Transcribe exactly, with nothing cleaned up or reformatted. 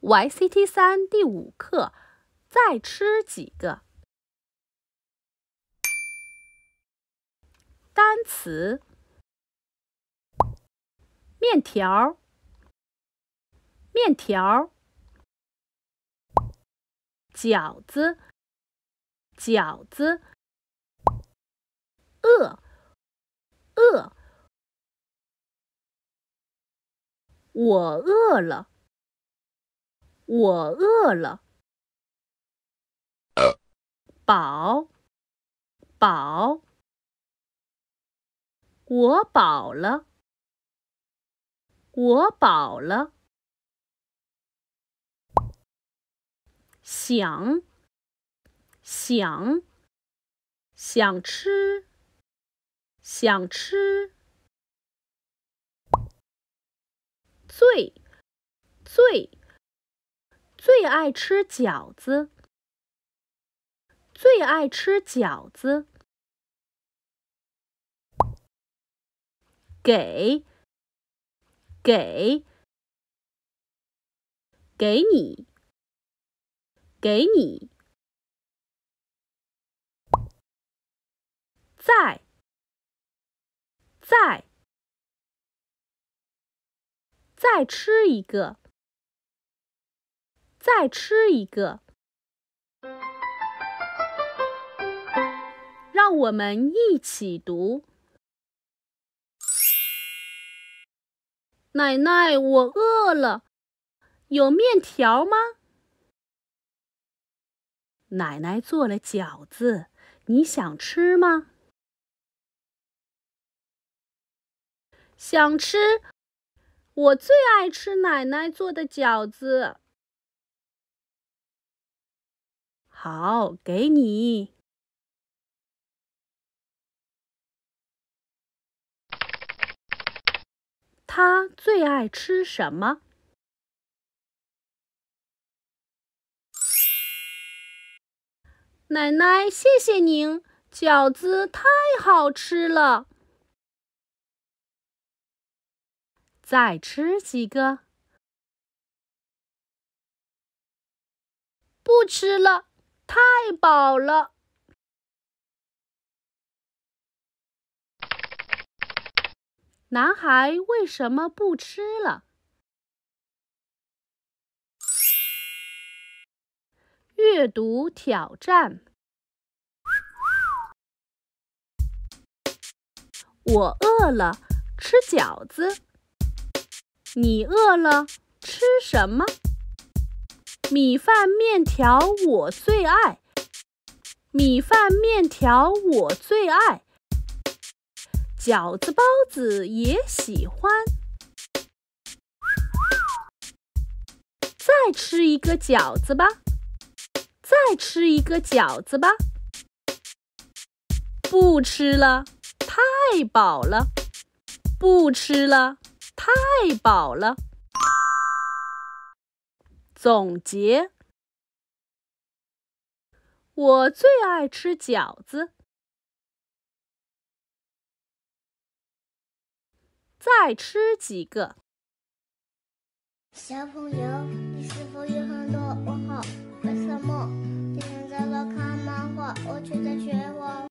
Y C T 三第五课，再吃几个。单词：面条，面条；饺子，饺子；饿，饿。我饿了，我饿了。饱，饱。我饱了，我饱了。想，想，想吃，想吃。最，最，最爱吃饺子，最爱吃饺子。给，给，给你，给你。再，再，再吃一个，再吃一个。让我们一起读。奶奶，我饿了，有面条吗？奶奶做了饺子，你想吃吗？想吃，我最爱吃奶奶做的饺子。好，给你。他最爱吃什么？奶奶，谢谢您，饺子太好吃了。再吃几个？不吃了，太饱了。男孩为什么不吃了？阅读挑战。我饿了，吃饺子。你饿了，吃什么？米饭面条我最爱，米饭面条我最爱。饺子包子也喜欢。再吃一个饺子吧，再吃一个饺子吧。不吃了，太饱了。不吃了，太饱了。总结：我最爱吃饺子。再吃几个。 小朋友，你是否有很多问号？为什么？你现在在看漫画，我却在学画